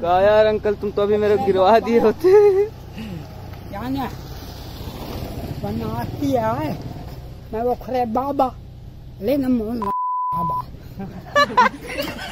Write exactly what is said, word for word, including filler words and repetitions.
कहा यार अंकल तुम तो अभी मेरे को गिरवा दिए होते। क्या ना बनाती है मैं वो खरे बाबा लेना मोन बाबा